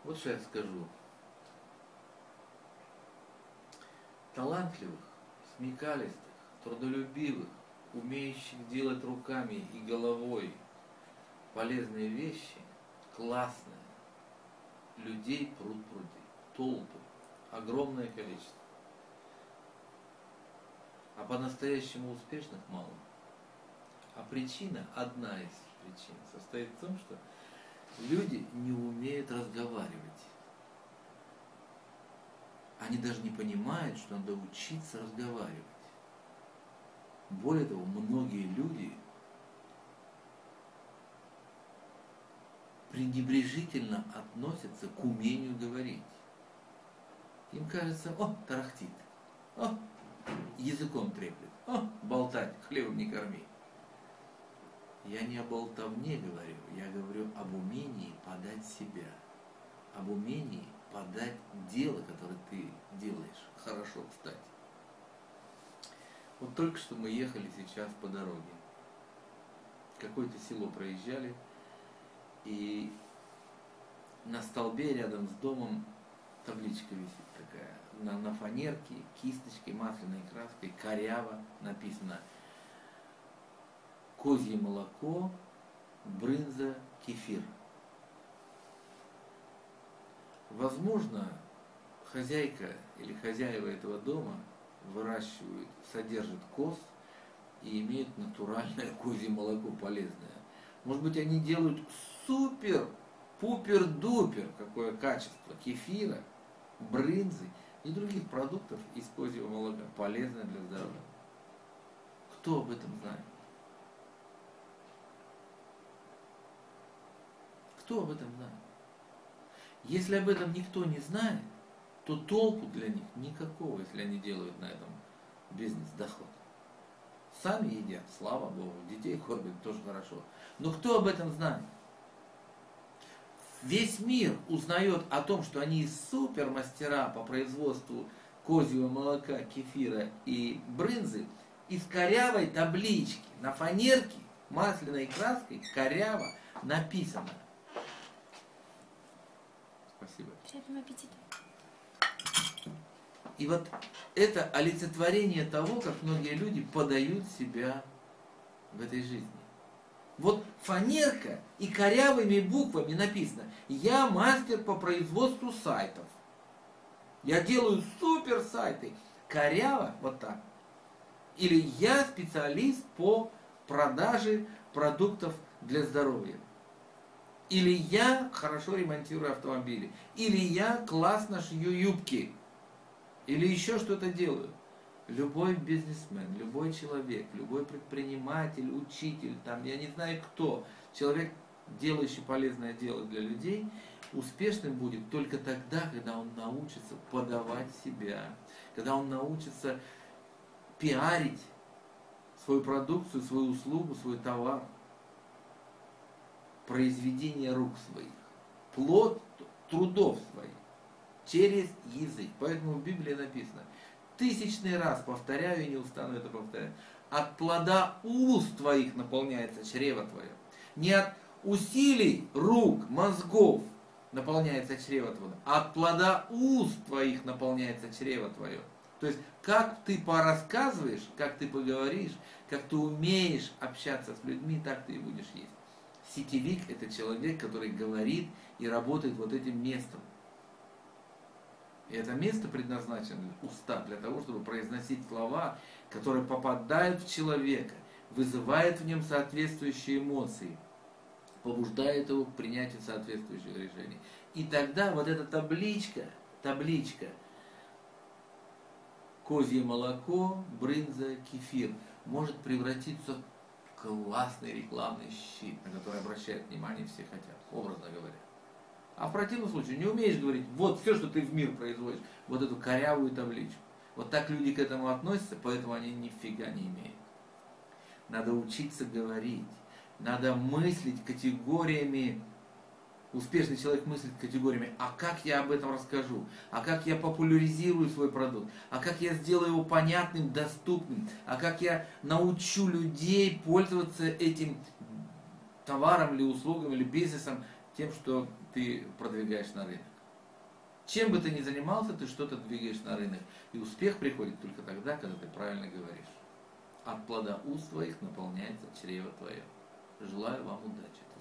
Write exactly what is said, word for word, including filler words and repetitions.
Вот что я скажу. Талантливых, смекалистых, трудолюбивых, умеющих делать руками и головой полезные вещи, классные, людей пруд-пруди, толпы, огромное количество. А по-настоящему успешных мало. А причина, одна из причин, состоит в том, что люди не умеют разговаривать. Они даже не понимают, что надо учиться разговаривать. Более того, многие люди пренебрежительно относятся к умению говорить. Им кажется, о, тарахтит, о, языком треплет, о, болтать, хлебом не корми. Я не о болтовне говорю, я говорю об умении подать себя, об умении подать дело, которое ты делаешь. Хорошо, кстати. Вот только что мы ехали сейчас по дороге. Какое-то село проезжали, и на столбе рядом с домом табличка висит такая. На, на фанерке, кисточкой, масляной краской, коряво написано: козье молоко, брынза, кефир. Возможно, хозяйка или хозяева этого дома выращивают, содержат коз и имеют натуральное козье молоко полезное. Может быть, они делают супер, пупер-дупер, какое качество кефира, брынзы и других продуктов из козьего молока, полезное для здоровья. Кто об этом знает? Кто об этом знает? Если об этом никто не знает, то толку для них никакого, если они делают на этом бизнес-доход. Сами едят, слава Богу, детей кормят, тоже хорошо. Но кто об этом знает? Весь мир узнает о том, что они супермастера по производству козьего молока, кефира и брынзы из корявой таблички на фанерке масляной краской коряво написано. Спасибо. Приятного аппетита. И вот это олицетворение того, как многие люди подают себя в этой жизни. Вот фанерка и корявыми буквами написано: я мастер по производству сайтов. Я делаю супер сайты. Коряво вот так. Или я специалист по продаже продуктов для здоровья. Или я хорошо ремонтирую автомобили. Или я классно шью юбки. Или еще что-то делаю. Любой бизнесмен, любой человек, любой предприниматель, учитель, там, я не знаю кто, человек, делающий полезное дело для людей, успешным будет только тогда, когда он научится подавать себя, когда он научится пиарить свою продукцию, свою услугу, свой товар, произведение рук своих, плод трудов своих, через язык. Поэтому в Библии написано, тысячный раз повторяю и не устану это повторять, от плода уст твоих наполняется чрево твое. Не от усилий рук, мозгов наполняется чрево твое, а от плода уст твоих наполняется чрево твое. То есть, как ты порассказываешь, как ты поговоришь, как ты умеешь общаться с людьми, так ты и будешь есть. Сетевик – это человек, который говорит и работает вот этим местом. И это место предназначено, уста, для того, чтобы произносить слова, которые попадают в человека, вызывают в нем соответствующие эмоции, побуждают его к принятию соответствующих решений. И тогда вот эта табличка, табличка, козье молоко, брынза, кефир, может превратиться в классный рекламный щит, на который обращают внимание все хотят, образно говоря. А в противном случае не умеешь говорить, вот все, что ты в мир производишь, вот эту корявую табличку. Вот так люди к этому относятся, поэтому они нифига не имеют. Надо учиться говорить, надо мыслить категориями. Успешный человек мыслит категориями, а как я об этом расскажу, а как я популяризирую свой продукт, а как я сделаю его понятным, доступным, а как я научу людей пользоваться этим товаром или услугами, или бизнесом, тем, что ты продвигаешь на рынок. Чем бы ты ни занимался, ты что-то двигаешь на рынок. И успех приходит только тогда, когда ты правильно говоришь. От плода уст твоих наполняется чрево твое. Желаю вам удачи.